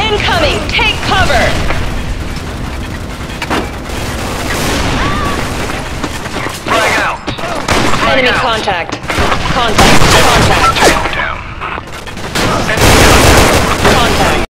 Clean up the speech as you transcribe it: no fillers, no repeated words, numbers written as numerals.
Incoming! Take cover! Frag out! Frag Enemy out. contact. Contact. Contact.